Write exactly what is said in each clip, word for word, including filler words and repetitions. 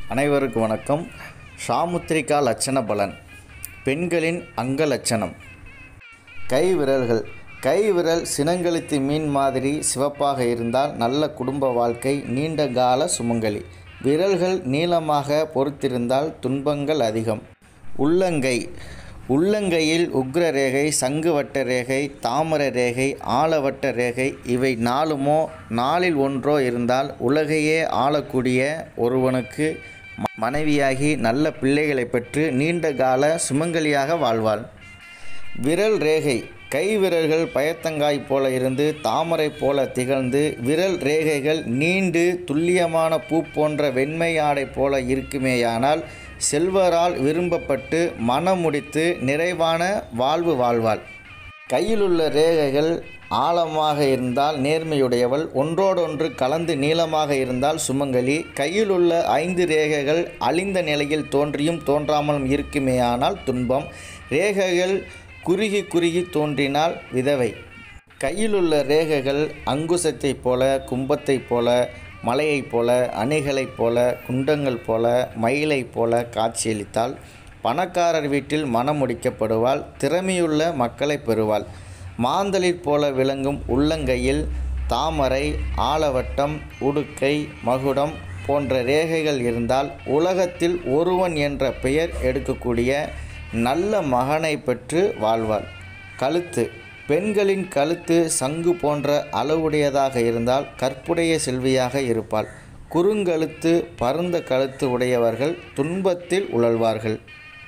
அனைவருக்கும் வணக்கம். சாமுத்திரிகா லட்சண பலன். பெண்களின் அங்க லட்சணம். கை விரல்கள். கை விரல் சினங்கழுத்து மீன் மாதிரி சிவப்பாக இருந்தால் நல்ல குடும்ப வாழ்க்கை, நீண்ட கால சுமங்கலி. விரல்கள் நீளமாக பொறுத்திருந்தால் துன்பங்கள் அதிகம். உள்ளங்கை. உள்ளங்கையில் உக்ர ரேகை, சங்கு வட்ட ரேகை, தாமர ரேகை, ஆலவட்ட ரேகை இவை நாலுமோ நாளில் ஒன்றோ இருந்தால் உலகையே ஆளக்கூடிய ஒருவனுக்கு மனைவியாகி நல்ல பிள்ளைகளை பெற்று நீண்ட கால சுமங்கலியாக வாழ்வாள். விரல் ரேகை. கை விரல்கள் பயத்தங்காய் போல இருந்து தாமரை போல திகழ்ந்து விரல் ரேகைகள் நீண்டு துல்லியமான பூ போன்ற வெண்மை ஆடை போல இருக்குமேயானால் செல்வரால் விரும்பப்பட்டு மனம் முடித்து நிறைவான வாழ்வு வாழ்வாள். கையிலுள்ள ரேகைகள் ஆழமாக இருந்தால் நேர்மையுடையவள், ஒன்றோடொன்று கலந்து நீளமாக இருந்தால் சுமங்கலி. கையிலுள்ள ஐந்து ரேகைகள் அழிந்த நிலையில் தோன்றியும் தோன்றாமலும் இருக்குமேயானால் துன்பம். ரேகைகள் குறுகி குறுகி தோன்றினால் விதவை. கையிலுள்ள ரேகைகள் அங்குசத்தைப் போல, கும்பத்தைப் போல, மலையைப் போல, அணிகளைப் போல, குண்டங்கள் போல, மயிலைப் போல காட்சியளித்தால் பணக்காரர் வீட்டில் மனம் முடிக்கப்படுவாள், திறமையுள்ள மக்களை பெறுவாள். மாந்தளிர் போல விளங்கும் உள்ளங்கையில் தாமரை, ஆலவட்டம், உடுக்கை, மகுடம் போன்ற ரேகைகள் இருந்தால் உலகத்தில் ஒருவன் என்ற பெயர் எடுக்கக்கூடிய நல்ல மகனை பெற்று வாழ்வாள். கழுத்து. பெண்களின் கழுத்து சங்கு போன்ற அளவுடையதாக இருந்தால் கற்புடைய செல்வியாக இருப்பாள். குறுங்கழுத்து, பருந்த கழுத்து உடையவர்கள் துன்பத்தில் உழல்வார்கள்.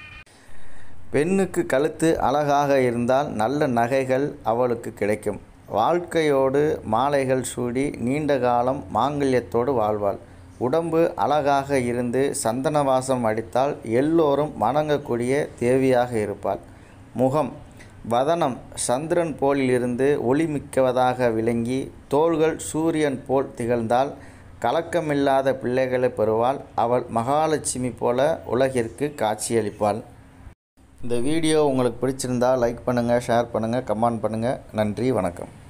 பெண்ணுக்கு கழுத்து அழகாக இருந்தால் நல்ல நகைகள் அவளுக்கு கிடைக்கும். வாழ்க்கையோடு மாலைகள் சூடி நீண்ட காலம் மாங்கல்யத்தோடு வாழ்வாள். உடம்பு அழகாக இருந்து சந்தனவாசம் அடித்தால் எல்லோரும் வணங்கக்கூடிய தேவியாக இருப்பாள். முகம். வதனம் சந்திரன் போலிலிருந்து ஒளிமிக்கவதாக விளங்கி தோள்கள் சூரியன் போல் திகழ்ந்தால் கலக்கமில்லாத பிள்ளைகளை பெறுவாள். அவள் மகாலட்சுமி போல உலகிற்கு காட்சியளிப்பாள். இந்த வீடியோ உங்களுக்கு பிடிச்சிருந்தால் லைக் பண்ணுங்கள், ஷேர் பண்ணுங்கள், கமெண்ட் பண்ணுங்கள். நன்றி, வணக்கம்.